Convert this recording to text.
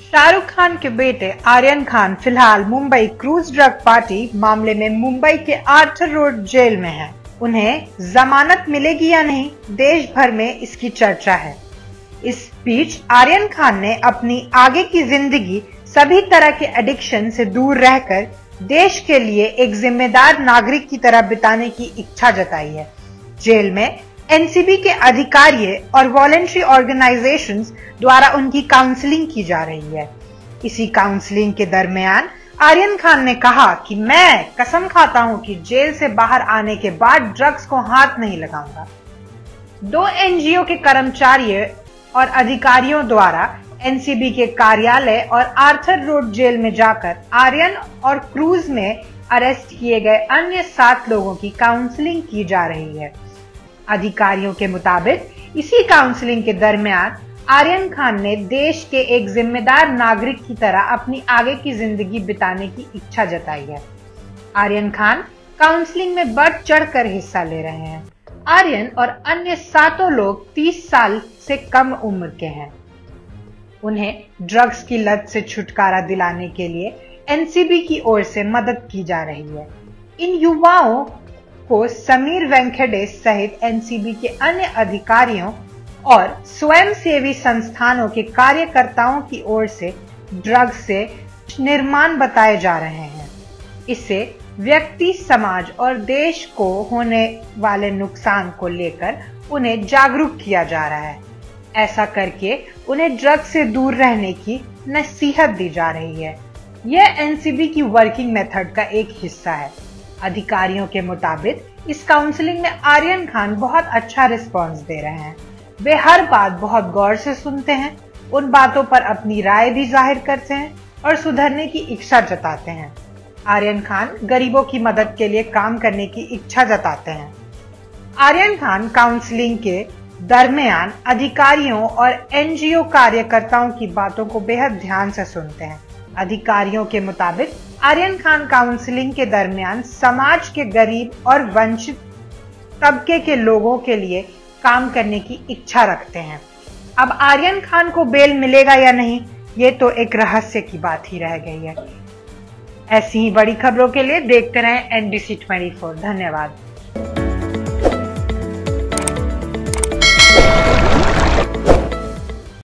शाहरुख खान के बेटे आर्यन खान फिलहाल मुंबई क्रूज ड्रग पार्टी मामले में मुंबई के आर्थर रोड जेल में हैं। उन्हें जमानत मिलेगी या नहीं, देश भर में इसकी चर्चा है। इस बीच आर्यन खान ने अपनी आगे की जिंदगी सभी तरह के एडिक्शन से दूर रहकर देश के लिए एक जिम्मेदार नागरिक की तरह बिताने की इच्छा जताई है। जेल में एनसीबी के अधिकारियों और वॉलंटरी ऑर्गेनाइजेशंस द्वारा उनकी काउंसलिंग की जा रही है। इसी काउंसलिंग के दरमियान आर्यन खान ने कहा कि मैं कसम खाता हूं कि जेल से बाहर आने के बाद ड्रग्स को हाथ नहीं लगाऊंगा। 2 एनजीओ के कर्मचारियों और अधिकारियों द्वारा एनसीबी के कार्यालय और आर्थर रोड जेल में जाकर आर्यन और क्रूज में अरेस्ट किए गए अन्य 7 लोगों की काउंसलिंग की जा रही है। अधिकारियों के मुताबिक इसी काउंसलिंग के दरमियान आर्यन खान ने देश के एक जिम्मेदार नागरिक की तरह अपनी आगे की जिंदगी बिताने की इच्छा जताई है। आर्यन खान काउंसलिंग में बढ़ चढ़कर हिस्सा ले रहे हैं। आर्यन और अन्य 7 लोग 30 साल से कम उम्र के हैं। उन्हें ड्रग्स की लत से छुटकारा दिलाने के लिए एनसीबी की ओर से मदद की जा रही है। इन युवाओं को समीर वेंकटेश सहित एनसीबी के अन्य अधिकारियों और स्वयंसेवी संस्थानों के कार्यकर्ताओं की ओर से ड्रग्स से निर्माण बताए जा रहे हैं। इससे व्यक्ति, समाज और देश को होने वाले नुकसान को लेकर उन्हें जागरूक किया जा रहा है। ऐसा करके उन्हें ड्रग्स से दूर रहने की नसीहत दी जा रही है। यह एनसीबी की वर्किंग मेथड का एक हिस्सा है। अधिकारियों के मुताबिक इस काउंसलिंग में आर्यन खान बहुत अच्छा रिस्पांस दे रहे हैं। वे हर बात बहुत गौर से सुनते हैं, उन बातों पर अपनी राय भी जाहिर करते हैं और सुधरने की इच्छा जताते हैं। आर्यन खान गरीबों की मदद के लिए काम करने की इच्छा जताते हैं। आर्यन खान काउंसलिंग के दरमियान अधिकारियों और एनजीओ कार्यकर्ताओं की बातों को बेहद ध्यान से सुनते हैं। अधिकारियों के मुताबिक आर्यन खान काउंसलिंग के दरमियान समाज के गरीब और वंचित तबके के लोगों के लिए काम करने की इच्छा रखते हैं। अब आर्यन खान को बेल मिलेगा या नहीं, ये तो एक रहस्य की बात ही रह गई है। ऐसी ही बड़ी खबरों के लिए देखते रहें NDC 24। धन्यवाद।